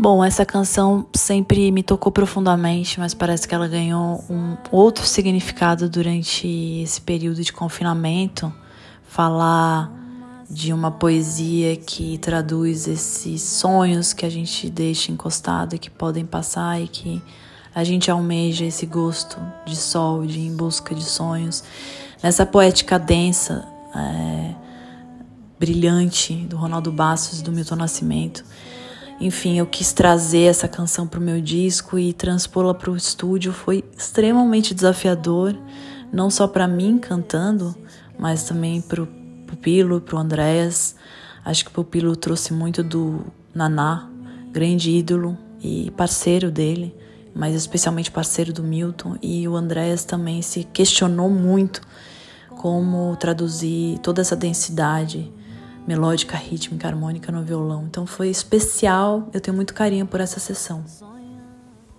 Bom, essa canção sempre me tocou profundamente, mas parece que ela ganhou um outro significado durante esse período de confinamento. Falar de uma poesia que traduz esses sonhos que a gente deixa encostado e que podem passar e que a gente almeja esse gosto de sol, de ir em busca de sonhos. Nessa poética densa, brilhante do Ronaldo Bastos e do Milton Nascimento. Enfim, eu quis trazer essa canção para o meu disco e transpô-la para o estúdio. Foi extremamente desafiador, não só para mim cantando, mas também para o Pupilo, para o Andréas. Acho que o Pupilo trouxe muito do Naná, grande ídolo e parceiro dele, mas especialmente parceiro do Milton. E o Andréas também se questionou muito como traduzir toda essa densidade melódica, rítmica, harmônica no violão. Então foi especial, eu tenho muito carinho por essa sessão.